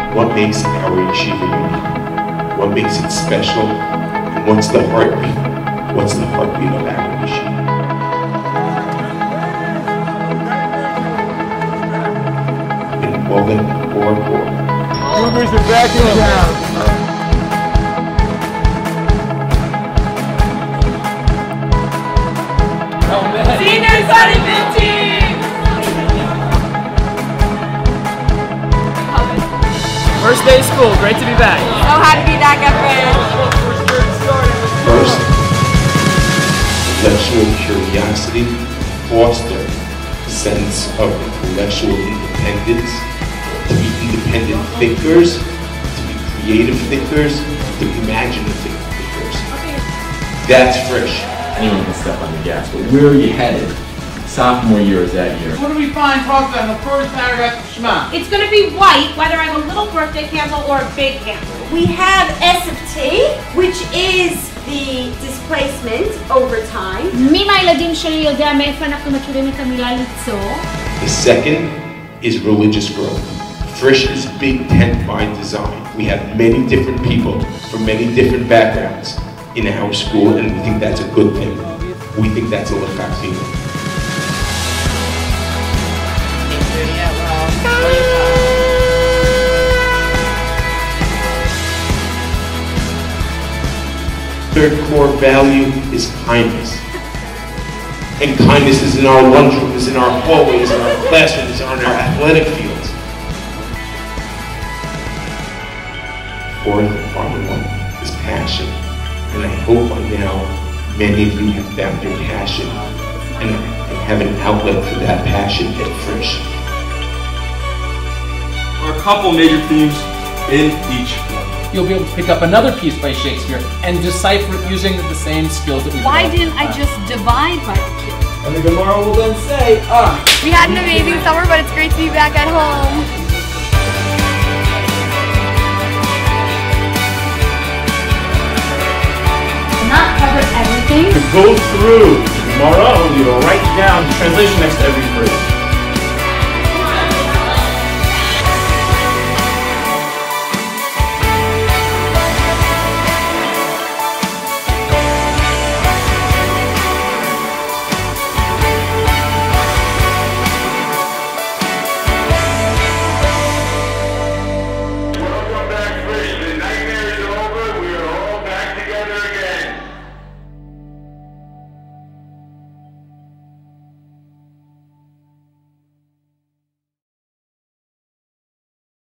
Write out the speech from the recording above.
What makes our yeshiva unique? What makes it special? And what's the heartbeat? What's the heartbeat of our yeshiva? In Poland or Cougars are back in town. Seniors on team! First day of school, great to be back. So happy to be back at Frisch. First, intellectual curiosity, foster a sense of intellectual independence, to be independent thinkers, to be creative thinkers, to be imaginative thinkers. That's Frisch. Anyone can step on the gas, but where are you headed? Sophomore year is that year. What do we find talked about in the first paragraph of Shema? It's going to be white, whether I have a little birthday candle or a big candle. We have S of T, which is the displacement over time. מי מהילדים שלי יודע מאיפה אנחנו מכירים את המילה ליצור? The second is religious growth. Frisch is big tent by design. We have many different people from many different backgrounds in our school, and we think that's a good thing. We think that's a l'chachila. Third core value is kindness. And kindness is in our lunchroom, is in our hallways, in our classrooms, on our athletic fields. Fourth and final one is passion. And I hope by now many of you have found your passion and have an outlet for that passion at Frisch. There are a couple major themes in each one. You'll be able to pick up another piece by Shakespeare and decipher it using the same skills that we Why developed. didn't I just divide by the two? And the Gemara will then say, We had an amazing summer, but it's great to be back at home. Not cover everything. to go through the Gemara, I want you to write down the translation next to every phrase.